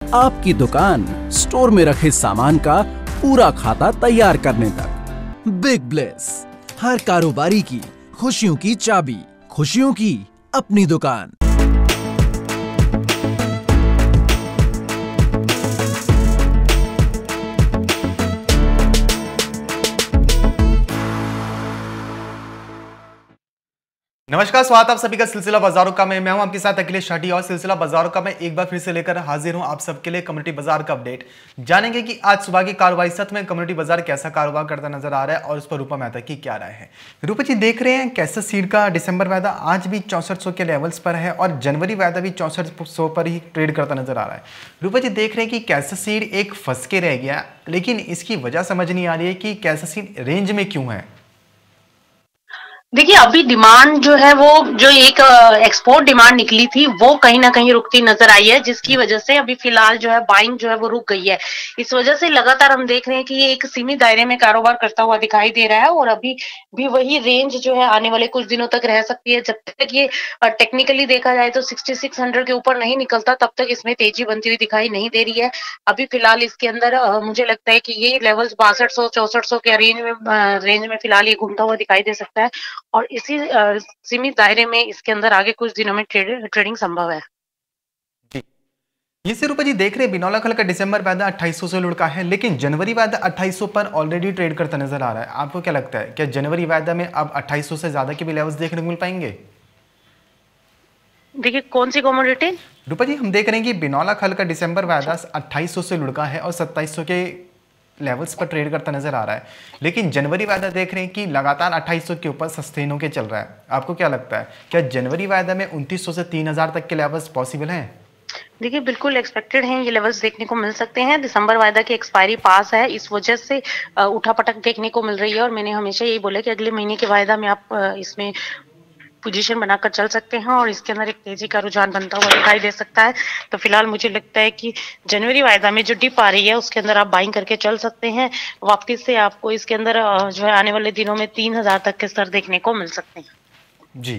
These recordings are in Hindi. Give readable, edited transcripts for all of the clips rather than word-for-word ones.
आपकी दुकान स्टोर में रखे सामान का पूरा खाता तैयार करने तक। बिग ब्लेस, हर कारोबारी की खुशियों की चाबी, खुशियों की अपनी दुकान। नमस्कार, स्वागत आप सभी का सिलसिला बाजारों का मैं हूं आपके साथ अखिलेश शाटी और सिलसिला बाजारों का मैं एक बार फिर से लेकर हाजिर हूं आप सबके लिए कम्युनिटी बाजार का अपडेट। जानेंगे कि आज सुबह की कार्रवाई सत्र में कम्युनिटी बाजार कैसा कारोबार करता नजर आ रहा है और उस पर रूपा मेहता की क्या राय है। रूपा जी, देख रहे हैं कैसा सीड का डिसंबर वायदा आज भी 6400 के लेवल्स पर है और जनवरी वायदा भी 6400 पर ही ट्रेड करता नजर आ रहा है। रूपा जी, देख रहे हैं कि कैसा सीड एक फंस के रह गया, लेकिन इसकी वजह समझ नहीं आ रही है कि कैसा सीड रेंज में क्यों है। देखिए, अभी डिमांड जो है वो जो एक एक्सपोर्ट डिमांड निकली थी वो कहीं ना कहीं रुकती नजर आई है, जिसकी वजह से अभी फिलहाल जो है बाइंग जो है वो रुक गई है। इस वजह से लगातार हम देख रहे हैं कि ये एक सीमित दायरे में कारोबार करता हुआ दिखाई दे रहा है और अभी भी वही रेंज जो है आने वाले कुछ दिनों तक रह सकती है। जब तक ये टेक्निकली देखा जाए तो 6600 के ऊपर नहीं निकलता तब तक इसमें तेजी बनती हुई दिखाई नहीं दे रही है। अभी फिलहाल इसके अंदर मुझे लगता है कि ये लेवल्स 6200 6400 के रेंज में फिलहाल ये घूमता हुआ दिखाई दे सकता है और इसी सीमित दायरे में इसके अंदर आगे कुछ दिनों में ट्रेडिंग संभव है। ये से रूपा जी, देख रहे हैं बिनौला खल का दिसंबर वायदा 2800 से लुढ़का है, लेकिन जनवरी वायदा 2800 पर ऑलरेडी ट्रेड करता नजर आ रहा है। आपको क्या लगता है, क्या जनवरी वायदा में अब 2800 से ज्यादा के भी लेवल्स देखने को मिल पाएंगे? देखिए, कौन सी कमोडिटी रूपा जी, हम देख रहे हैं कि बिनौला खल का दिसंबर वायदा 2800 से लुढ़का है और 2700 के लेवल्स पर ट्रेड करता नजर आ रहा है, लेकिन जनवरी वायदा देख रहे हैं कि लगातार 2800 के ऊपर सस्टेन होकर चल रहा है। आपको क्या लगता है, क्या जनवरी वायदा में 2900 से 3000 तक के लेवल्स पॉसिबल हैं? देखिए, बिल्कुल एक्सपेक्टेड हैं, ये लेवल्स देखने को मिल सकते हैं। दिसंबर वायदा की एक्सपायरी पास है, इस वजह से उठापटक देखने को मिल रही है और मैंने हमेशा यही बोला कि अगले महीने के वायदा में आप इसमें पोजीशन बनाकर चल सकते हैं और इसके अंदर एक तेजी का रुझान बनता हुआ दिखाई दे सकता है। तो फिलहाल मुझे लगता है कि जनवरी वायदा में जो डिप आ रही है उसके अंदर आप बाइंग करके चल सकते हैं। वापस से आपको इसके अंदर जो है आने वाले दिनों में 3000 तक के स्तर देखने को मिल सकते हैं। जी,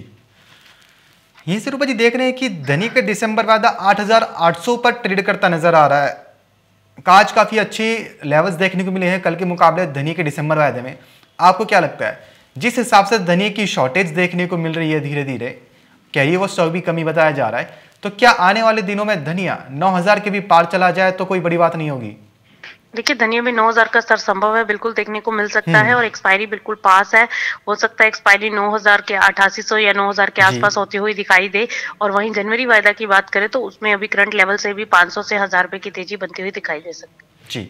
यहीं से रूपा जी देख रहे हैं कि धनी का दिसंबर वायदा 8800 पर ट्रेड करता नजर आ रहा है। आज काफी अच्छे लेवल्स देखने को मिले हैं कल के मुकाबले धनी के दिसंबर वायदे में। आपको क्या लगता है, जिस हिसाब से धनी की शॉर्टेज देखने को मिल रही है धीरे धीरे, कैरी वो स्टॉक भी कमी बताया जा रहा है, तो क्या आने वाले दिनों में धनिया 9000 के भी पार चला जाए तो कोई बड़ी बात नहीं होगी? देखिए, धनिया में 9000 का स्तर संभव है, बिल्कुल देखने को मिल सकता है और एक्सपायरी बिल्कुल पास है। हो सकता है एक्सपायरी 9000 के 8800 या 9000 के आसपास होती हुई दिखाई दे। और वहीं जनवरी वायदा की बात करें तो उसमें अभी करंट लेवल से भी 500 से 1000 रुपए की तेजी बनती हुई दिखाई दे सकती है। जी,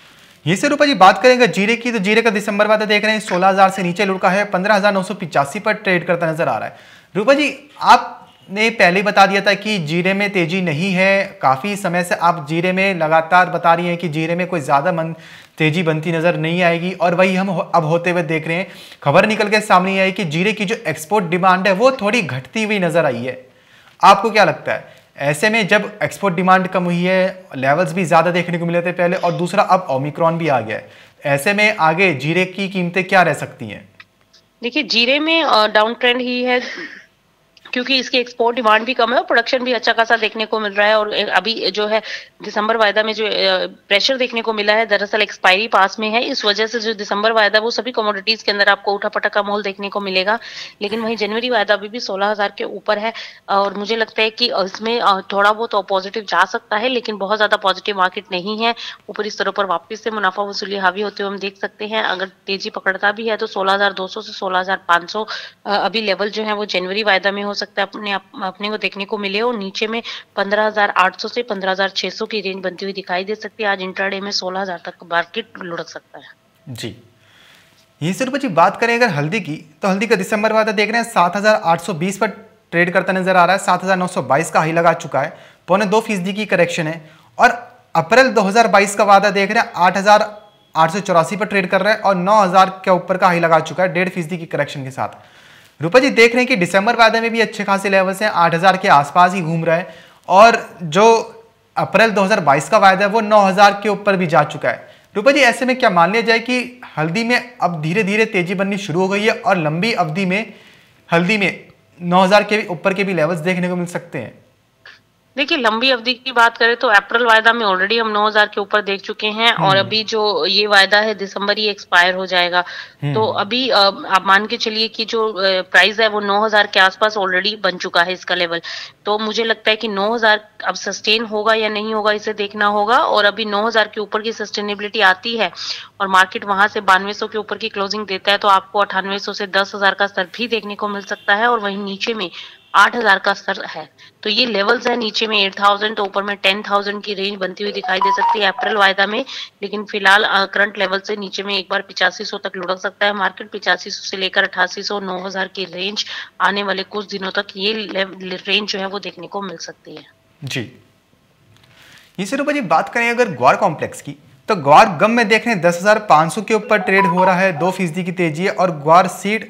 ये से रूपा जी बात करेंगे जीरे की, तो जीरे का दिसंबर वायदा देख रहे हैं 16000 से नीचे लुढ़का है, 15985 पर ट्रेड करता नजर आ रहा है। रूपा जी, आपने पहले ही बता दिया था कि जीरे में तेजी नहीं है, काफी समय से आप जीरे में लगातार बता रही हैं कि जीरे में कोई ज्यादा तेजी बनती नजर नहीं आएगी और वही हम अब होते हुए देख रहे हैं। खबर निकल के सामने आई कि जीरे की जो एक्सपोर्ट डिमांड है वो थोड़ी घटती हुई नजर आई है। आपको क्या लगता है, ऐसे में जब एक्सपोर्ट डिमांड कम हुई है, लेवल्स भी ज्यादा देखने को मिले थे पहले और दूसरा अब ओमिक्रॉन भी आ गया है, ऐसे में आगे जीरे की कीमतें क्या रह सकती हैं? देखिए, जीरे में डाउन ट्रेंड ही है क्योंकि इसकी एक्सपोर्ट डिमांड भी कम है और प्रोडक्शन भी अच्छा खासा देखने को मिल रहा है। और अभी जो है दिसंबर वायदा में जो प्रेशर देखने को मिला है दरअसल एक्सपायरी पास में है, इस वजह से जो दिसंबर वायदा वो सभी कमोडिटीज के अंदर आपको उठापटक का मोल देखने को मिलेगा। लेकिन वहीं जनवरी वायदा अभी भी 16000 के ऊपर है और मुझे लगता है कि इसमें थोड़ा बहुत पॉजिटिव जा सकता है, लेकिन बहुत ज्यादा पॉजिटिव मार्केट नहीं है। ऊपरी स्तरों पर वापस से मुनाफा वसूली हावी होते हुए हम देख सकते हैं। अगर तेजी पकड़ता भी है तो 16200 से 16500 अभी लेवल जो है वो जनवरी वायदा में हो सकता है अपने को देखने को मिले और नीचे में 15800 से 15600 की रेंज बनती हुई दिखाई दे सकती है। आज इंट्राडे में 16000 तक मार्केट लुढ़क सकता है। जी, यहीं से रूपा जी बात करें अगर हल्दी की, तो हल्दी का दिसंबर वायदा देख रहे हैं 7820 पर ट्रेड करता नजर आ रहा है। 7922 का हाई लगा चुका है, 0.2% की करेक्शन है और अप्रैल 2022 का वादा देख रहे हैं 8884 पर ट्रेड कर रहा है और 9000 के ऊपर का हाई लगा चुका है 1.5% की करेक्शन के साथ। रूपा जी देख रहे हैं कि दिसंबर वायदे में भी अच्छे खासे लेवल्स हैं, 8000 के आसपास ही घूम रहा है और जो अप्रैल 2022 का वायदा है वो 9000 के ऊपर भी जा चुका है। रूपा जी, ऐसे में क्या मान लिया जाए कि हल्दी में अब धीरे धीरे तेजी बननी शुरू हो गई है और लंबी अवधि में हल्दी में 9000 के ऊपर के भी लेवल्स देखने को मिल सकते हैं? देखिए, लंबी अवधि की बात करें तो अप्रैल वायदा में ऑलरेडी हम 9,000 के ऊपर देख चुके हैं और हम्म। अभी जो ये वायदा है दिसंबर ही एक्सपायर हो जाएगा। तो हम्म। अभी आप मान के चलिए कि जो प्राइस है वो 9,000 के आसपास ऑलरेडी बन चुका है इसका लेवल। तो मुझे लगता है कि 9,000 अब सस्टेन होगा या नहीं होगा इसे देखना होगा, और अभी 9,000 के ऊपर की सस्टेनेबिलिटी आती है और मार्केट वहां से 9200 के ऊपर की क्लोजिंग देता है तो आपको 9800 से 10,000 का स्तर भी देखने को मिल सकता है, और वहीं नीचे में 8,000 का स्तर है। तो ये लेवल्स है, नीचे में 8,000 तो ऊपर में 10,000 की रेंज बनती हुई दिखाई दे सकती है अप्रैल वायदा में। लेकिन फिलहाल करंट लेवल से नीचे में एक बार 8500 तक लुढ़क सकता है मार्केट। 8500 से लेकर 8800 9,000 की रेंज आने वाले कुछ दिनों तक ये रेंज जो है वो देखने को मिल सकती है। जी, ये स्वरूपा जी बात करें अगर ग्वार कॉम्प्लेक्स की, तो ग्वार गम में देख रहे हैं 10,500 के ऊपर ट्रेड हो रहा है, 2% की तेजी है, और ग्वार सीड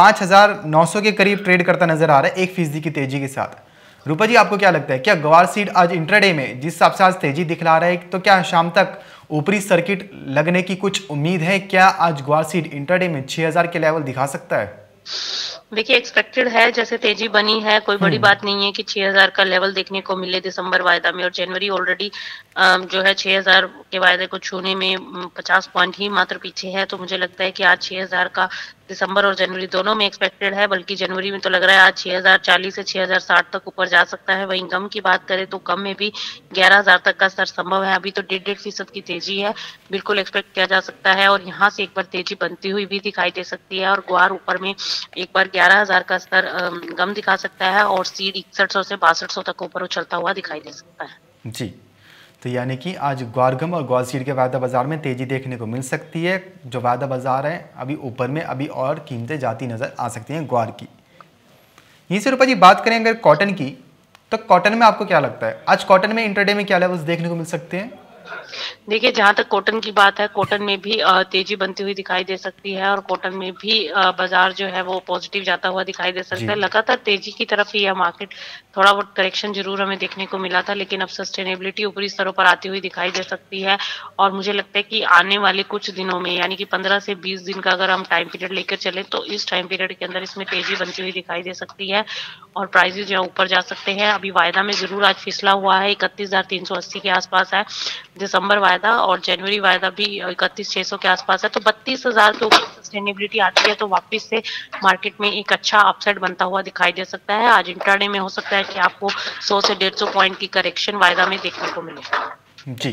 5,900 के करीब ट्रेड करता नजर आ रहा है 1% की तेजी के साथ। रूपा जी आपको क्या लगता है, क्या ग्वार सीड आज इंट्राडे में जिस हिसाब से आज तेजी दिखला रहा है, तो क्या शाम तक ऊपरी सर्किट लगने की कुछ उम्मीद है? क्या आज ग्वार सीड इंट्राडे में 6,000 के लेवल दिखा सकता है? देखिए, एक्सपेक्टेड है, जैसे तेजी बनी है, कोई बड़ी बात नहीं है कि 6,000 का लेवल देखने को मिले दिसंबर वायदा में, और जनवरी ऑलरेडी जो है 6,000 के वायदे को छूने में 50 पॉइंट ही मात्र पीछे है। तो मुझे लगता है कि आज 6,000 का दिसंबर और जनवरी दोनों में एक्सपेक्टेड है, बल्कि जनवरी में तो लग रहा है आज 6,040 से 6,060 तक ऊपर जा सकता है। वहीं गम की बात करें तो गम में भी 11,000 तक का स्तर संभव है। अभी तो 1.5% की तेजी है, बिल्कुल एक्सपेक्ट किया जा सकता है, और यहाँ से एक बार तेजी बनती हुई भी दिखाई दे सकती है। और ग्वार ऊपर में एक बार 11,000 का स्तर गम दिखा सकता है, और सीड 6100 से 6200 तक ऊपर उछलता हुआ दिखाई दे सकता है। जी, तो यानी कि आज ग्वारगम और ग्वार सीड के वायदा बाजार में तेजी देखने को मिल सकती है। जो वायदा बाजार है अभी ऊपर में, अभी और कीमतें जाती नजर आ सकती हैं ग्वार की। यहीं से रूपा जी बात करें अगर कॉटन की, तो कॉटन में आपको क्या लगता है आज कॉटन में इंट्राडे में क्या लेवल्स देखने को मिल सकते हैं? देखिए, जहाँ तक कॉटन की बात है, कॉटन में भी तेजी बनती हुई दिखाई दे सकती है, और कॉटन में भी बाजार जो है वो पॉजिटिव जाता हुआ दिखाई दे सकता जी। है। लगातार तेजी की तरफ ही है मार्केट, थोड़ा बहुत करेक्शन जरूर हमें देखने को मिला था, लेकिन अब सस्टेनेबिलिटी ऊपरी स्तरों पर आती हुई दिखाई दे सकती है। और मुझे लगता है कि आने वाले कुछ दिनों में, यानी कि 15 से 20 दिन का अगर हम टाइम पीरियड लेकर चले, तो इस टाइम पीरियड के अंदर इसमें तेजी बनती हुई दिखाई दे सकती है, और प्राइसेस जो है ऊपर जा सकते हैं। अभी वायदा में जरूर आज फिसला हुआ है, 31,380 के आसपास है दिसंबर वायदा, और जनवरी वायदा भी 31,600 के आसपास है। तो 32,000 के ऊपर सस्टेनेबिलिटी आती है तो वापस से मार्केट में एक अच्छा अपसाइड बनता हुआ दिखाई दे सकता है। आज इंट्राडे में हो सकता है कि आपको 100 से 150 पॉइंट की करेक्शन वायदा में देखने को मिले। जी,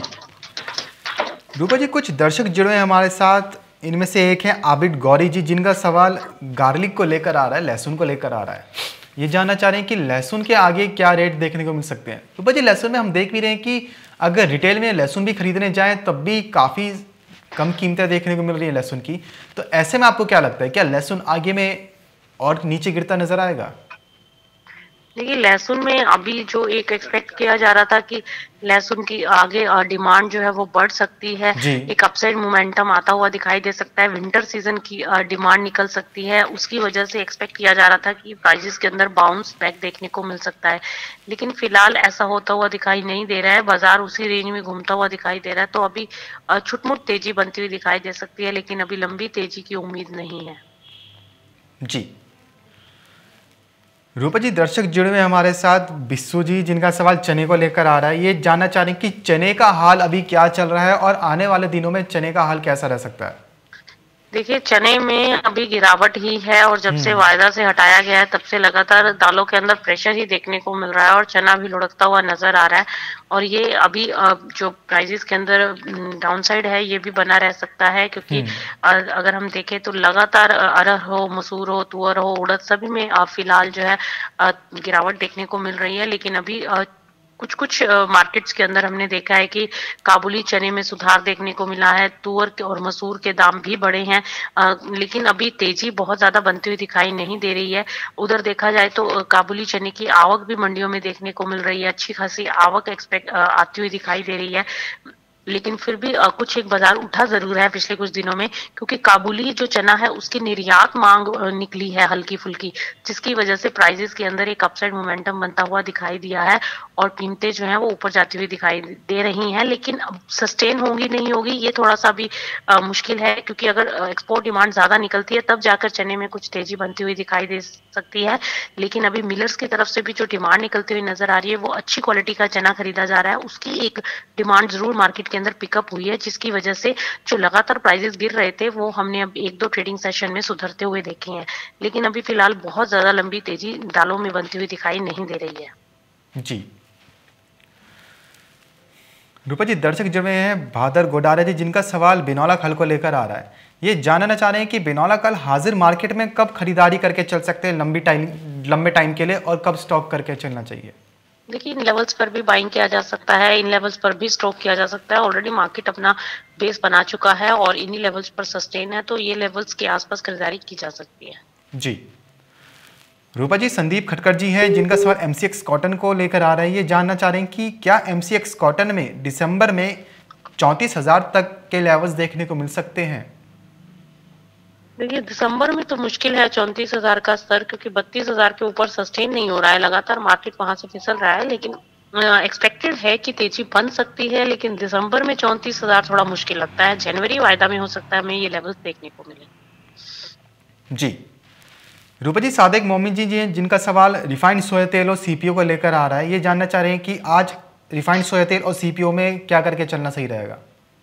रूपा जी कुछ दर्शक जुड़े हैं हमारे साथ, इनमें से एक है आबिद गौरी जी, जिनका सवाल गार्लिक को लेकर आ रहा है, लहसुन को लेकर आ रहा है। ये जानना चाह रहे हैं कि लहसुन के आगे क्या रेट देखने को मिल सकते हैं। रूपा जी लहसुन में हम देख भी रहे हैं कि अगर रिटेल में लहसुन भी खरीदने जाएं तब भी काफ़ी कम कीमतें देखने को मिल रही है लहसुन की। तो ऐसे में आपको क्या लगता है, क्या लहसुन आगे में और नीचे गिरता नजर आएगा? देखिए, लहसुन में अभी जो एक एक्सपेक्ट किया जा रहा था कि लहसुन की आगे डिमांड जो है वो बढ़ सकती है, जी। एक अपसाइड मोमेंटम आता हुआ दिखाई दे सकता है, विंटर सीजन की डिमांड निकल सकती है, उसकी वजह से एक्सपेक्ट किया जा रहा था कि प्राइसेस के अंदर बाउंस बैक देखने को मिल सकता है। लेकिन फिलहाल ऐसा होता हुआ दिखाई नहीं दे रहा है, बाजार उसी रेंज में घूमता हुआ दिखाई दे रहा है। तो अभी छुटमुट तेजी बनती हुई दिखाई दे सकती है, लेकिन अभी लंबी तेजी की उम्मीद नहीं है। जी, रूपा जी दर्शक जुड़े हुए हमारे साथ बिस्सू जी, जिनका सवाल चने को लेकर आ रहा है। ये जानना चाह रहे हैं कि चने का हाल अभी क्या चल रहा है और आने वाले दिनों में चने का हाल कैसा रह सकता है? देखिए, चने में अभी गिरावट ही है, और जब से वायदा से हटाया गया है तब से लगातार दालों के अंदर प्रेशर ही देखने को मिल रहा है, और चना भी लुढ़कता हुआ नजर आ रहा है। और ये अभी जो प्राइसेस के अंदर डाउनसाइड है ये भी बना रह सकता है, क्योंकि अगर हम देखें तो लगातार अरहर हो, मसूर हो, तुअर हो, उड़द, सभी में फिलहाल जो है गिरावट देखने को मिल रही है। लेकिन अभी कुछ कुछ मार्केट्स के अंदर हमने देखा है कि काबुली चने में सुधार देखने को मिला है, तुअर और मसूर के दाम भी बढ़े हैं, लेकिन अभी तेजी बहुत ज्यादा बनती हुई दिखाई नहीं दे रही है। उधर देखा जाए तो काबुली चने की आवक भी मंडियों में देखने को मिल रही है, अच्छी खासी आवक एक्सपेक्ट आती हुई दिखाई दे रही है। लेकिन फिर भी कुछ एक बाजार उठा जरूर है पिछले कुछ दिनों में, क्योंकि काबुली जो चना है उसकी निर्यात मांग निकली है हल्की फुल्की, जिसकी वजह से प्राइसेस के अंदर एक अपसाइड मोमेंटम बनता हुआ दिखाई दिया है और कीमतें जो है वो ऊपर जाती हुई दिखाई दे रही हैं। लेकिन अब सस्टेन होंगी नहीं होगी ये थोड़ा सा भी मुश्किल है, क्योंकि अगर एक्सपोर्ट डिमांड ज्यादा निकलती है तब जाकर चने में कुछ तेजी बनती हुई दिखाई दे सकती है। लेकिन अभी मिलर्स की तरफ से भी जो डिमांड निकलती हुई नजर आ रही है वो अच्छी क्वालिटी का चना खरीदा जा रहा है, उसकी एक डिमांड जरूर मार्केट के अंदर पिकअप हुई है, जिसकी वजह से जो लगातार प्राइसेस गिर रहे थे वो हमने अब एक दो ट्रेडिंग सेशन में सुधरते हुए देखे हैं। लेकिन अभी फिलहाल बहुत ज्यादा लंबी तेजी दालों में बनती हुई दिखाई नहीं दे रही है। जी रूपा जी, दर्शक जुड़े हैं भादर गोडारा जी, जिनका सवाल बिनौला खल को लेकर आ रहा है। ये जानना चाह रहे हैं कि बिनौला कल हाजिर मार्केट में कब खरीदारी करके चल सकते हैं लंबे टाइम के लिए, और कब स्टॉक करके चलना चाहिए? देखिए, इन लेवल्स पर भी बाइंग किया जा सकता है, इन लेवल्स पर भी स्टॉक किया जा सकता है। ऑलरेडी मार्केट अपना बेस बना चुका है और इन्हीं लेवल्स पर सस्टेन है, तो ये लेवल्स के आसपास खरीदारी की जा सकती है। जी रूपा जी, संदीप खटकर जी हैं जिनका सवाल एमसीएक्स कॉटन को लेकर आ रहा है। ये जानना चाह रहे हैं कि क्या एमसीएक्स कॉटन में दिसंबर में 34,000 तक के लेवल्स देखने को मिल सकते हैं? देखिए, दिसंबर में तो मुश्किल है 34,000 का स्तर, क्योंकि 32,000 के ऊपर सस्टेन नहीं हो रहा है, लगातार मार्केट वहां से फिसल रहा है। लेकिन एक्सपेक्टेड है कि तेजी बन सकती है, लेकिन दिसंबर में 34,000 थोड़ा मुश्किल लगता है। जनवरी वायदा में हो सकता है हमें ये लेवल्स देखने को मिले। जी रूपा जी, सादिक मोमिन जी हैं जिनका सवाल रिफाइंड सोया तेल और सीपीओ को लेकर आ रहा है। ये जानना चाह रहे हैं कि आज रिफाइंड सोया तेल और सीपीओ में क्या करके चलना सही रहेगा?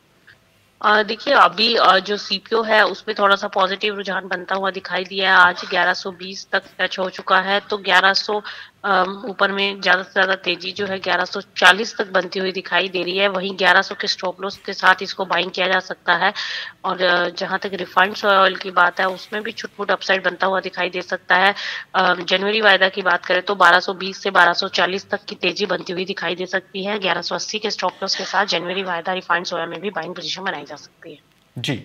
देखिए, अभी जो सीपीओ है उसमें थोड़ा सा पॉजिटिव रुझान बनता हुआ दिखाई दिया है। आज 1120 तक टच हो चुका है, तो 1100 ऊपर में ज्यादा से ज्यादा तेजी जो है 1140 तक बनती हुई दिखाई दे रही है। वहीं 1100 के स्टॉप लॉस के साथ इसको बाइंग किया जा सकता है। और जहां तक रिफाइंड सोया ऑयल की बात है उसमें भी छुटपुट अपसाइड बनता हुआ दिखाई दे सकता है। जनवरी वायदा की बात करें तो 1220 से 1240 तक की तेजी बनती हुई दिखाई दे सकती है। 1180 के स्टॉप लॉस के साथ जनवरी वायदा रिफाइंड सोया में भी बाइंग पोजीशन बनाई जा सकती है। जी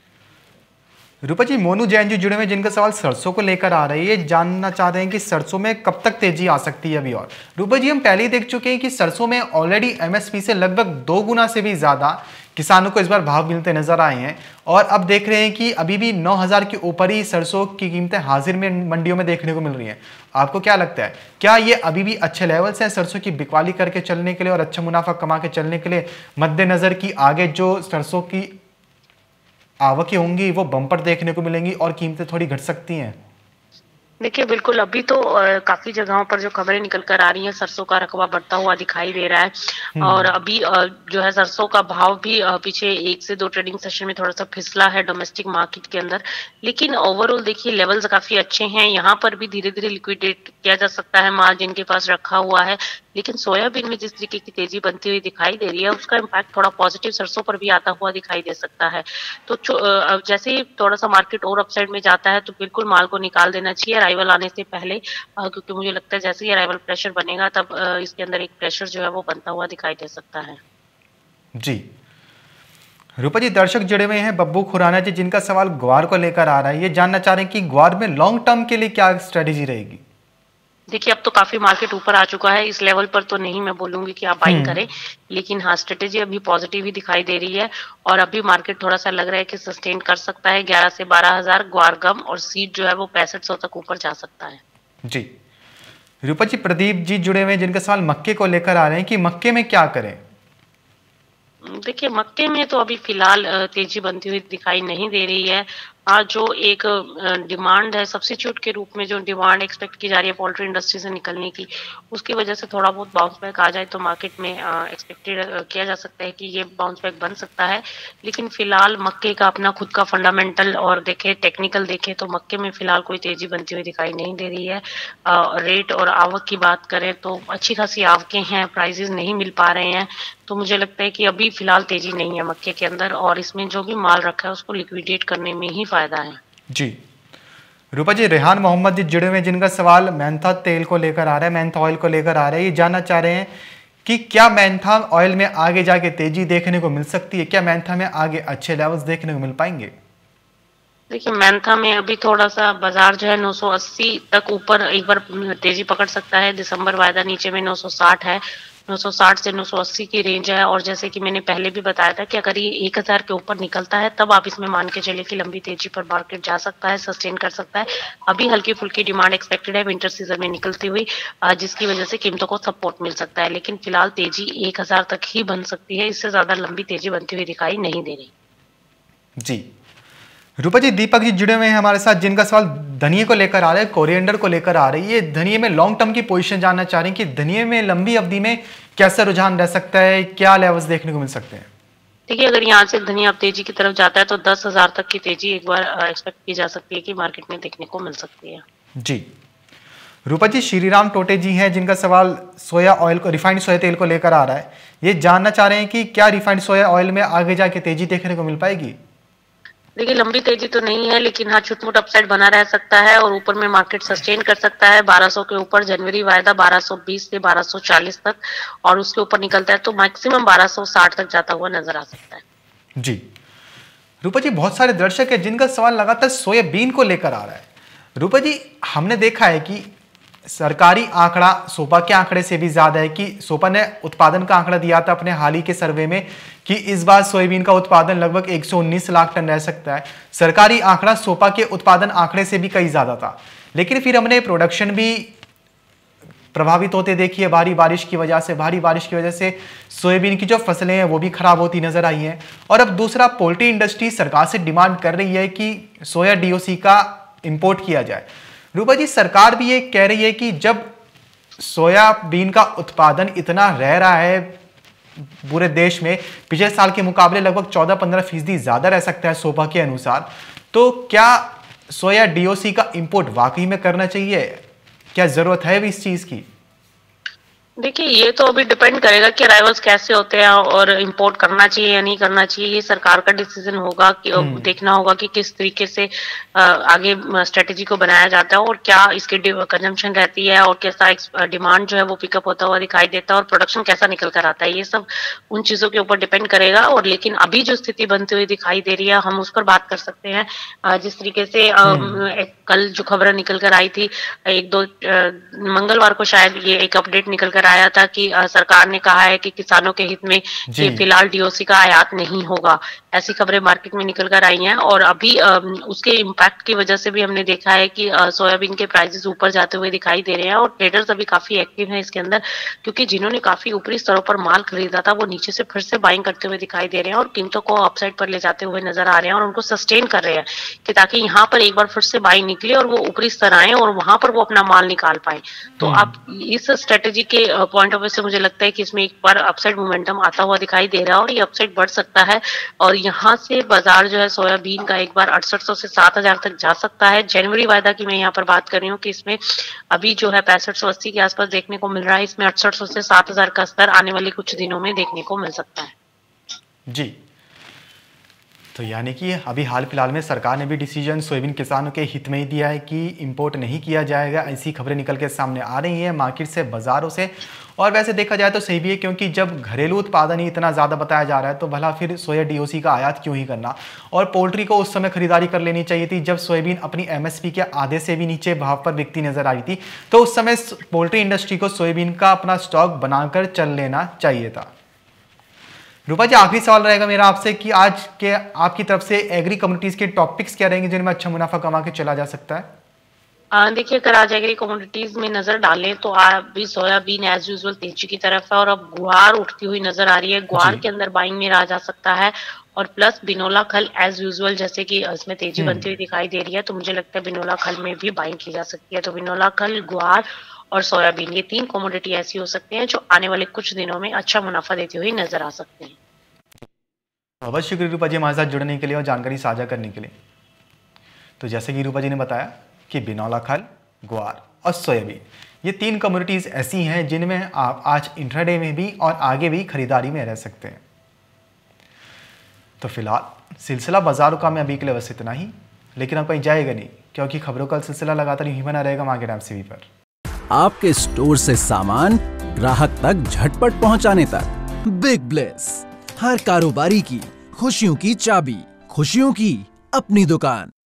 रूपा जी, मोनू जैन जी जुड़े हुए जिनका सवाल सरसों को लेकर आ रहा है। ये जानना चाह रहे हैं कि सरसों में कब तक तेजी आ सकती है अभी। और रूपा जी, हम पहले ही देख चुके हैं कि सरसों में ऑलरेडी एमएसपी से लगभग 2 गुना से भी ज्यादा किसानों को इस बार भाव मिलते नजर आए हैं, और अब देख रहे हैं कि अभी भी 9,000 के ऊपर ही सरसों की कीमतें हाजिर में मंडियों में देखने को मिल रही हैं। आपको क्या लगता है, क्या ये अभी भी अच्छे लेवल्स हैं सरसों की बिकवाली करके चलने के लिए और अच्छा मुनाफा कमा के चलने के लिए, मद्देनजर की आगे जो सरसों की आवकें होंगी वो बम्पर देखने को मिलेंगी और कीमतें थोड़ी घट सकती हैं? देखिए, बिल्कुल अभी तो काफी जगहों पर जो खबरें निकल कर आ रही हैं सरसों का रकबा बढ़ता हुआ दिखाई दे रहा है। और अभी जो है सरसों का भाव भी पीछे 1 से 2 ट्रेडिंग सेशन में थोड़ा सा फिसला है डोमेस्टिक मार्केट के अंदर। लेकिन ओवरऑल देखिए लेवल्स काफी अच्छे हैं, यहाँ पर भी धीरे धीरे लिक्विडेट किया जा सकता है माल जिनके पास रखा हुआ है। लेकिन सोयाबीन में जिस तरीके की तेजी बनती हुई दिखाई दे रही है उसका इम्पैक्ट थोड़ा पॉजिटिव सरसों पर भी आता हुआ दिखाई दे सकता है। तो जैसे ही थोड़ा सा मार्केट और अपसाइड में जाता है तो बिल्कुल माल को निकाल देना चाहिए अराइवल आने से पहले, क्योंकि मुझे लगता है जैसे ही अराइवल प्रेशर बनेगा तब इसके अंदर एक प्रेशर जो है वो बनता हुआ दिखाई दे सकता है। जी रूपा जी, दर्शक जुड़े हुए हैं बब्बू खुराना जी जिनका सवाल ग्वार को लेकर आ रहा है। ये जानना चाह रहे हैं कि ग्वार में लॉन्ग टर्म के लिए क्या स्ट्रेटेजी रहेगी? देखिए, अब तो काफी मार्केट ऊपर आ चुका है, इस लेवल पर तो नहीं मैं बोलूंगी कि आप बाइंग करें, लेकिन हाँ स्ट्रेटेजी अभी पॉजिटिव ही दिखाई दे रही है। और अभी मार्केट थोड़ा सा लग रहा है कि सस्टेन कर सकता है 11 से 12,000। ग्वार गम और सीड जो है वो 6500 तक ऊपर जा सकता है। जी रूपा जी, प्रदीप जी जुड़े हुए हैं जिनका सवाल मक्के को लेकर आ रहे हैं कि मक्के में क्या करें? देखिए, मक्के में तो अभी फिलहाल तेजी बनती हुई दिखाई नहीं दे रही है। आज जो एक डिमांड है सब्स्टिट्यूट के रूप में, जो डिमांड एक्सपेक्ट की जा रही है पोल्ट्री इंडस्ट्री से निकलने की, उसकी वजह से थोड़ा बहुत बाउंस बैक आ जाए तो मार्केट में एक्सपेक्टेड किया जा सकता है कि ये बाउंस बैक बन सकता है। लेकिन फिलहाल मक्के का अपना खुद का फंडामेंटल और देखे टेक्निकल देखे तो मक्के में फिलहाल कोई तेजी बनती हुई दिखाई नहीं दे रही है। रेट और आवक की बात करें तो अच्छी खासी आवकें हैं, प्राइजेस नहीं मिल पा रहे हैं, तो मुझे लगता है कि अभी फिलहाल तेजी नहीं है मक्के के अंदर, और इसमें जो भी माल रखा है उसको लिक्विडेट करने में ही फायदा है। जी रूपा जी, रेहान मोहम्मद जी जुड़े हुए जिनका सवाल मेंथा तेल को लेकर आ रहा है, मेंथा ऑयल को लेकर आ रहा है। ये जानना चाह रहे हैं कि क्या मेंथा ऑयल में आगे जाके तेजी देखने को मिल सकती है, क्या मेंथा में आगे अच्छे लेवल्स देखने को मिल पाएंगे? देखिए, मेंथा में अभी थोड़ा सा बाजार जो है 980 तक ऊपर एक बार तेजी पकड़ सकता है। दिसंबर वायदा नीचे में 960 है, 960 से 980 की रेंज है। और जैसे कि मैंने पहले भी बताया था कि अगर ये 1000 के ऊपर निकलता है तब आप इसमें मान के चलिए कि लंबी तेजी पर मार्केट जा सकता है, सस्टेन कर सकता है। अभी हल्की फुल्की डिमांड एक्सपेक्टेड है विंटर सीजन में निकलती हुई, जिसकी वजह से कीमतों को सपोर्ट मिल सकता है, लेकिन फिलहाल तेजी 1000 तक ही बन सकती है, इससे ज्यादा लंबी तेजी बनती हुई दिखाई नहीं दे रही। जी रूपा जी, दीपक जी जुड़े हुए हैं हमारे साथ, जिनका सवाल धनिये को लेकर आ रहा है, कोरिएंडर को लेकर आ रही है। धनिये में लॉन्ग टर्म की पोजीशन जानना चाह रहे हैं कि धनिये में लंबी अवधि में कैसा रुझान रह सकता है, क्या लेवल्स देखने को मिल सकते हैं? देखिए, अगर यहाँ से धनिया अब तेजी की तरफ जाता है तो 10,000 तक की तेजी एक बार एक्सपेक्ट की जा सकती है कि मार्केट में देखने को मिल सकती है। जी रूपा जी, श्रीराम टोटे जी हैं, जिनका सवाल सोया ऑयल को, रिफाइंड सोया तेल को लेकर आ रहा है। ये जानना चाह रहे हैं कि क्या रिफाइंड सोया ऑयल में आगे जाके तेजी देखने को मिल पाएगी? देखिए, लंबी तेजी तो नहीं है, लेकिन हाँ छुटमुट अपसाइड बना रह सकता है और ऊपर में मार्केट सस्टेन कर सकता है 1200 के ऊपर। जनवरी वायदा 1220 से 1240 तक, और उसके ऊपर निकलता है तो मैक्सिमम 1260 तक जाता हुआ नजर आ सकता है। जी रूपा जी, बहुत सारे दर्शक हैं जिनका सवाल लगातार सोयाबीन को लेकर आ रहा है। रूपा जी, हमने देखा है कि सरकारी आंकड़ा सोपा के आंकड़े से भी ज्यादा है, कि सोपा ने उत्पादन का आंकड़ा दिया था अपने हाल ही के सर्वे में कि इस बार सोयाबीन का उत्पादन लगभग 119 लाख टन रह सकता है। सरकारी आंकड़ा सोपा के उत्पादन आंकड़े से भी कई ज्यादा था, लेकिन फिर हमने प्रोडक्शन भी प्रभावित होते देखी है भारी बारिश की वजह से। भारी बारिश की वजह से सोयाबीन की जो फसलें हैं वो भी खराब होती नजर आई हैं। और अब दूसरा, पोल्ट्री इंडस्ट्री सरकार से डिमांड कर रही है कि सोया डीओसी का इंपोर्ट किया जाए। रूपा जी, सरकार भी ये कह रही है कि जब सोयाबीन का उत्पादन इतना रह रहा है पूरे देश में, पिछले साल के मुकाबले लगभग 14-15% ज्यादा रह सकता है सोपा के अनुसार, तो क्या सोया डीओसी का इंपोर्ट वाकई में करना चाहिए? क्या जरूरत है भी इस चीज की? देखिए, ये तो अभी डिपेंड करेगा कि अराइवल्स कैसे होते हैं और इंपोर्ट करना चाहिए या नहीं करना चाहिए। ये सरकार का डिसीजन होगा कि देखना होगा कि किस तरीके से आगे स्ट्रेटेजी को बनाया जाता है और क्या इसकी कंजम्पशन रहती है और कैसा डिमांड जो है वो पिकअप होता हुआ दिखाई देता है और प्रोडक्शन कैसा निकल कर आता है। ये सब उन चीजों के ऊपर डिपेंड करेगा। और लेकिन अभी जो स्थिति बनती हुई दिखाई दे रही है, हम उस पर बात कर सकते हैं। जिस तरीके से कल जो खबर निकल कर आई थी, एक दो मंगलवार को शायद ये एक अपडेट निकल कर आया था कि सरकार ने कहा है कि किसानों के हित में कि फिलहाल डीओसी का आयात नहीं होगा। ऐसी खबरें मार्केट में निकल कर आई हैं। और अभी उसके इम्पैक्ट की वजह से भी हमने देखा है कि सोयाबीन के प्राइसेस ऊपर जाते हुए दिखाई दे रहे हैं और ट्रेडर्स अभी काफी एक्टिव हैं इसके अंदर, क्योंकि जिन्होंने काफी ऊपरी स्तरों पर माल खरीदा था वो नीचे से फिर से बाइंग करते हुए दिखाई दे रहे हैं और कीमतों को अपसाइड पर ले जाते हुए नजर आ रहे हैं और उनको सस्टेन कर रहे हैं कि ताकि यहाँ पर एक बार फिर से बाइंग निकले और वो ऊपरी स्तर आए और वहां पर वो अपना माल निकाल पाए। तो आप इस स्ट्रेटेजी के पॉइंट ऑफ व्यू से मुझे लगता है कि इसमें एक बार अपसाइड मोमेंटम आता हुआ दिखाई दे रहा है और ये अपसाइड बढ़ सकता है। और यहाँ से बाजार जो है सोयाबीन का एक बार 6800 से 7000 तक जा सकता है। जनवरी वायदा की मैं यहाँ पर बात कर रही हूँ कि इसमें अभी जो है 6580 के आसपास देखने को मिल रहा है। इसमें 6800 से 7000 का स्तर आने वाले कुछ दिनों में देखने को मिल सकता है। जी, तो यानी कि अभी हाल फिलहाल में सरकार ने भी डिसीजन सोयाबीन किसानों के हित में ही दिया है कि इंपोर्ट नहीं किया जाएगा। ऐसी खबरें निकल के सामने आ रही हैं मार्केट से, बाजारों से। और वैसे देखा जाए तो सही भी है, क्योंकि जब घरेलू उत्पादन ही इतना ज़्यादा बताया जा रहा है तो भला फिर सोया डीओसी का आयात क्यों ही करना। और पोल्ट्री को उस समय खरीदारी कर लेनी चाहिए थी जब सोयाबीन अपनी एमएसपी के आधे से भी नीचे भाव पर बिकती नजर आ रही थी, तो उस समय पोल्ट्री इंडस्ट्री को सोयाबीन का अपना स्टॉक बनाकर चल लेना चाहिए था। रूपा जी, आखिरी सवाल रहेगा मेरा आपसे कि आज के आपकी तरफ से एग्री कम्युनिटीज के टॉपिक्स क्या रहेंगे जिनमें अच्छा मुनाफा कमा के चला जा सकता है? देखिए, अगर आज एग्री कमोडिटीज में नजर डालें तो अभी सोयाबीन एज यूजुअल तेजी की तरफ है और अब गुआर उठती हुई नजर आ रही है। गुआर के अंदर बाइंग में रहा जा सकता है और प्लस बिनोला खल एज यूजुअल जैसे कि इसमें तेजी बनती हुई दिखाई दे रही है, तो मुझे लगता है बिनोला खल में भी बाइंग की जा सकती है। तो बिनोला खल, गुआर और सोयाबीन, ये 3 कमोडिटी ऐसी हो सकते हैं जो आने वाले कुछ दिनों में अच्छा मुनाफा देती हुई नजर आ सकते हैं। बहुत शुक्रिया रूपा जी हमारे साथ जुड़ने के लिए और जानकारी साझा करने के लिए। तो जैसे कि रूपा जी ने बताया कि बिनौला खल, ग्वार और सोयाबीन, ये 3 कम्युनिटीज ऐसी हैं जिनमें आप आज इंट्राडे में भी और आगे भी खरीदारी में रह सकते हैं। तो फिलहाल सिलसिला बाजारों का मैं अभी के लिए बस इतना ही, लेकिन अब कहीं जाएगा नहीं क्योंकि खबरों का सिलसिला लगातार यही बना रहेगा मार्केट एमसीवी पर। आपके स्टोर से सामान ग्राहक तक झटपट पहुंचाने तक बिग ब्लेस, हर कारोबारी की खुशियों की चाबी, खुशियों की अपनी दुकान।